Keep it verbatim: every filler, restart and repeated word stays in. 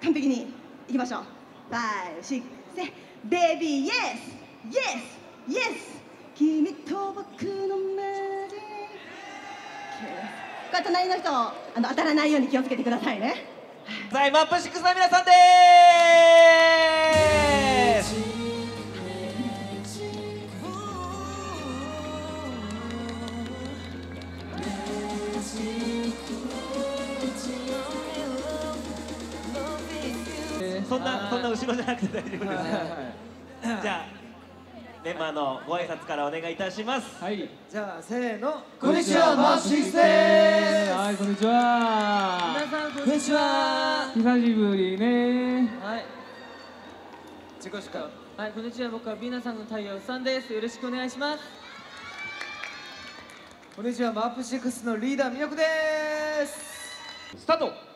完璧にいきましょう。ファイブシックスベイビーイエスイエスイエス君と僕のマジック。これ隣の人あの当たらないように気をつけてくださいね。 はい、マップシックスの皆さんでーす。そんなそんな後ろじゃなくて大丈夫です。じゃあメンバーのご挨拶からお願いいたします。 はい。 じゃあせーの。 こんにちは、マップシックスです。はい、こんにちは。 皆さんこんにちは。 久しぶりね。 はい。自己紹介。 はい、こんにちは。僕はビーナさんの太陽さんです。よろしくお願いします。 こんにちは、マップシックスのリーダーみなこです。 スタート。